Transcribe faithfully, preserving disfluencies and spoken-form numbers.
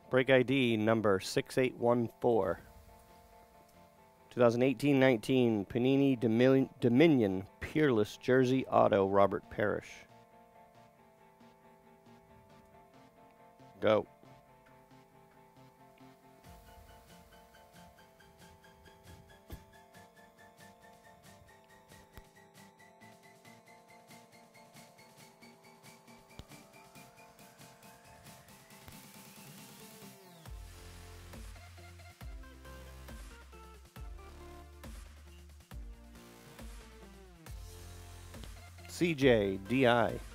Break I D number six eight one four. twenty eighteen nineteen Panini Dominion, Dominion Peerless Jersey Auto Robert Parish. Go. C J D I.